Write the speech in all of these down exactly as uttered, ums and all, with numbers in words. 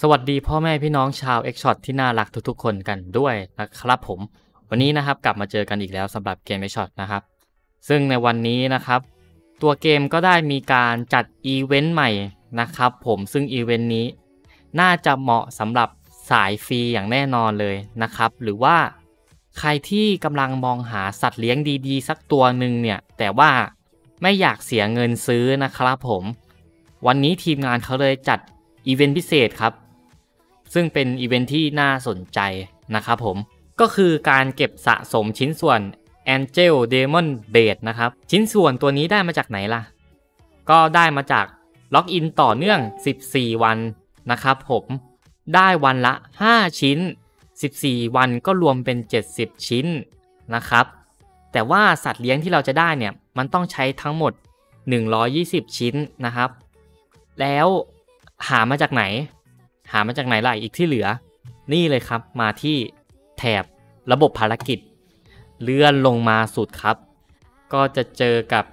สวัสดีพ่อแม่พี่น้องชาว X-Shot ที่น่ารักทุกๆคนกันด้วยนะครับผมวันนี้นะครับกลับมาเจอกันอีกแล้วสำหรับเกม X-Shot นะครับซึ่งในวันนี้นะครับตัวเกมก็ได้มีการจัดอีเวนต์ใหม่นะครับผมซึ่งอีเวนต์นี้น่าจะเหมาะสำหรับสายฟรีอย่างแน่นอนเลยนะครับหรือว่าใครที่กำลังมองหาสัตว์เลี้ยงดีๆสักตัวหนึ่งเนี่ยแต่ว่าไม่อยากเสียเงินซื้อนะครับผมวันนี้ทีมงานเขาเลยจัดอีเวนต์พิเศษครับซึ่งเป็นอีเวนต์ที่น่าสนใจนะครับผมก็คือการเก็บสะสมชิ้นส่วน Angel Demon Blade นะครับชิ้นส่วนตัวนี้ได้มาจากไหนล่ะก็ได้มาจากล็อกอินต่อเนื่องสิบสี่วันนะครับผมได้วันละห้าชิ้นสิบสี่วันก็รวมเป็นเจ็ดสิบชิ้นนะครับแต่ว่าสัตว์เลี้ยงที่เราจะได้เนี่ยมันต้องใช้ทั้งหมดหนึ่งร้อยยี่สิบชิ้นนะครับแล้วหามาจากไหนหามาจากไหนล่ะอีกที่เหลือนี่เลยครับมาที่แถบระบบภารกิจเลื่อนลงมาสุดครับก็จะเจอกับ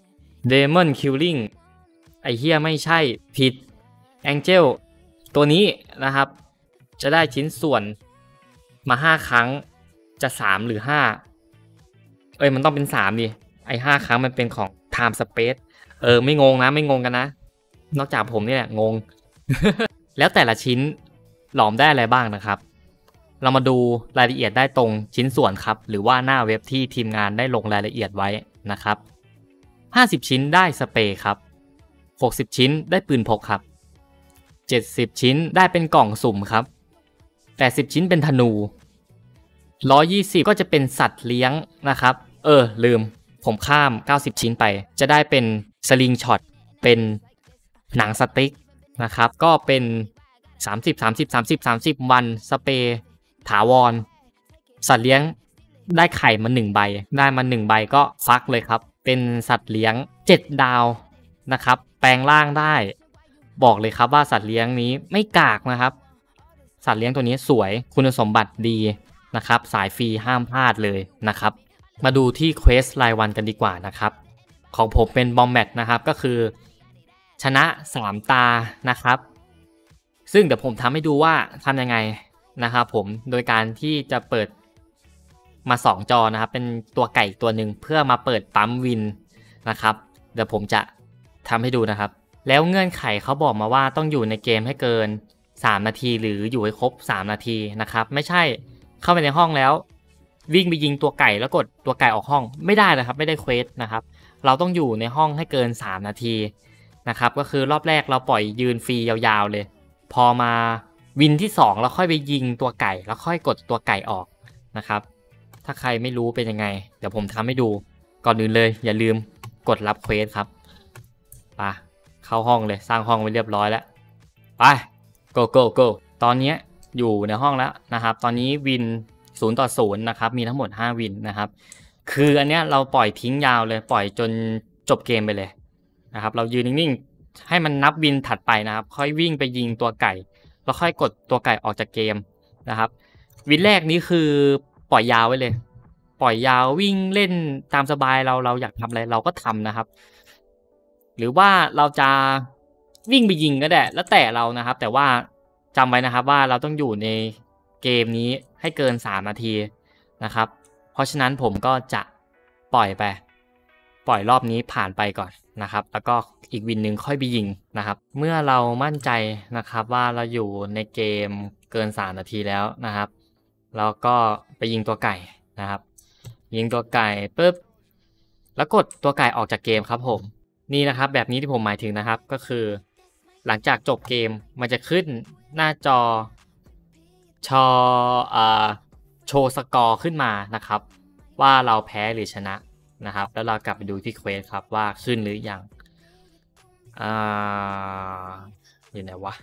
Demon Killing ไอเฮียไม่ใช่ผิด Angel ตัวนี้นะครับจะได้ชิ้นส่วนมาห้าครั้งจะสามหรือห้าเอ้ยมันต้องเป็นสามดิไอห้าครั้งมันเป็นของ Time Space เออไม่งงนะไม่งงกันนะนอกจากผมนี่แหละงง แล้วแต่ละชิ้นหลอมได้อะไรบ้างนะครับเรามาดูรายละเอียดได้ตรงชิ้นส่วนครับหรือว่าหน้าเว็บที่ทีมงานได้ลงรายละเอียดไว้นะครับห้าสิบชิ้นได้สเปรย์ครับหกสิบชิ้นได้ปืนพกครับเจ็ดสิบชิ้นได้เป็นกล่องสุ่มครับแปดสิบชิ้นเป็นธนูหนึ่งร้อยยี่สิบก็จะเป็นสัตว์เลี้ยงนะครับเออลืมผมข้ามเก้าสิบชิ้นไปจะได้เป็นสลิงช็อตเป็นหนังสติ๊กนะครับก็เป็นสามสิบ สามสิบ สามสิบ สามสิบวันสเปรย์ถาวรสัตว์เลี้ยงได้ไข่มาหนึ่งใบได้มาหนึ่งใบก็ฟักเลยครับเป็นสัตว์เลี้ยงเจ็ดดาวนะครับแปลงร่างได้บอกเลยครับว่าสัตว์เลี้ยงนี้ไม่กากนะครับสัตว์เลี้ยงตัวนี้สวยคุณสมบัติดีนะครับสายฟรีห้ามพลาดเลยนะครับมาดูที่เควสรายวันกันดีกว่านะครับของผมเป็นบอมแบทนะครับก็คือชนะสามตานะครับซึ่งเดี๋ยวผมทำให้ดูว่าทำยังไงนะครับผมโดยการที่จะเปิดมาสองจอนะครับเป็นตัวไก่ตัวหนึ่งเพื่อมาเปิดปั๊มวินนะครับเดี๋ยวผมจะทำให้ดูนะครับแล้วเงื่อนไขเขาบอกมาว่าต้องอยู่ในเกมให้เกินสามนาทีหรืออยู่ให้ครบสามนาทีนะครับไม่ใช่เข้าไปในห้องแล้ววิ่งไปยิงตัวไก่แล้วกดตัวไก่ออกห้องไม่ได้นะครับไม่ได้เควสนะครับเราต้องอยู่ในห้องให้เกินสามนาทีนะครับก็คือรอบแรกเราปล่อยยืนฟรียาวๆเลยพอมาวินที่สองเราค่อยไปยิงตัวไก่แล้วค่อยกดตัวไก่ออกนะครับถ้าใครไม่รู้เป็นยังไงเดี๋ยวผมทำให้ดูก่อนอื่นเลยอย่าลืมกดรับเควสครับไปเข้าห้องเลยสร้างห้องไว้เรียบร้อยแล้วไป go go go ตอนนี้อยู่ในห้องแล้วนะครับตอนนี้วินศูนย์ต่อศูนย์นะครับมีทั้งหมดห้าวินนะครับคืออันเนี้ยเราปล่อยทิ้งยาวเลยปล่อยจนจบเกมไปเลยนะครับเรายืนนิ่งๆให้มันนับวินถัดไปนะครับค่อยวิ่งไปยิงตัวไก่แล้วค่อยกดตัวไก่ออกจากเกมนะครับวินแรกนี้คือปล่อยยาวไว้เลยปล่อยยาววิ่งเล่นตามสบายเราเราอยากทำอะไรเราก็ทำนะครับหรือว่าเราจะวิ่งไปยิงก็ได้แล้วแต่เรานะครับแต่ว่าจำไว้นะครับว่าเราต้องอยู่ในเกมนี้ให้เกินสามนาทีนะครับเพราะฉะนั้นผมก็จะปล่อยไปปล่อยรอบนี้ผ่านไปก่อนนะครับแล้วก็อีกวินหนึ่งค่อยไปยิงนะครับเมื่อเรามั่นใจนะครับว่าเราอยู่ในเกมเกินสามนาทีแล้วนะครับแล้วก็ไปยิงตัวไก่นะครับยิงตัวไก่ปุ๊บแล้วกดตัวไก่ออกจากเกมครับผมนี่นะครับแบบนี้ที่ผมหมายถึงนะครับก็คือหลังจากจบเกมมันจะขึ้นหน้าจอชออ่าโชว์สกอร์ขึ้นมานะครับว่าเราแพ้หรือชนะนะครับแล้วเรากลับไปดูที่เควสครับว่าขึ้นหรือยังอ่าอยู่ไหนวะ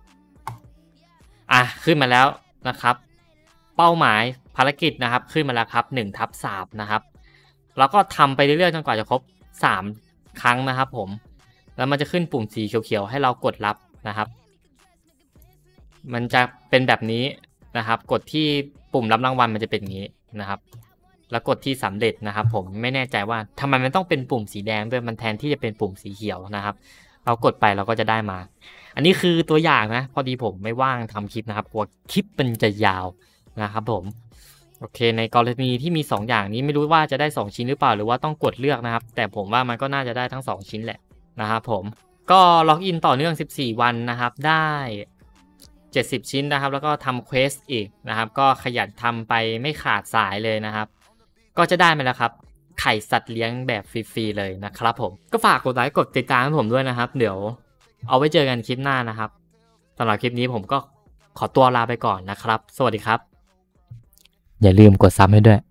อ่ะขึ้นมาแล้วนะครับเป้าหมายภารกิจนะครับขึ้นมาแล้วครับหนึ่งทับสามนะครับแล้วก็ทำไปเรื่อยๆจนกว่าจะครบสามครั้งนะครับผมแล้วมันจะขึ้นปุ่มสีเขียวๆให้เรากดรับนะครับมันจะเป็นแบบนี้นะครับกดที่ปุ่มรับรางวัลมันจะเป็นอย่างนี้นะครับแล้วกดที่สำเร็จนะครับผมไม่แน่ใจว่าทำไมมันต้องเป็นปุ่มสีแดงด้วยมันแทนที่จะเป็นปุ่มสีเขียวนะครับเรากดไปเราก็จะได้มาอันนี้คือตัวอย่างนะพอดีผมไม่ว่างทำคลิปนะครับกลัวคลิปมันจะยาวนะครับผมโอเคในกรณีที่มีสองอย่างนี้ไม่รู้ว่าจะได้สองชิ้นหรือเปล่าหรือว่าต้องกดเลือกนะครับแต่ผมว่ามันก็น่าจะได้ทั้งสองชิ้นแหละนะครับผมก็ล็อกอินต่อเนื่องสิบสี่วันนะครับได้เจ็ดสิบชิ้นนะครับแล้วก็ทำเควสอีกนะครับก็ขยันทำไปไม่ขาดสายเลยนะครับก็จะได้มาแล้วครับไข่สัตว์เลี้ยงแบบฟรีๆเลยนะครับผมก็ฝากกดไลค์กดติดตามให้ผมด้วยนะครับเดี๋ยวเอาไว้เจอกันคลิปหน้านะครับสำหรับคลิปนี้ผมก็ขอตัวลาไปก่อนนะครับสวัสดีครับอย่าลืมกดซับให้ด้วย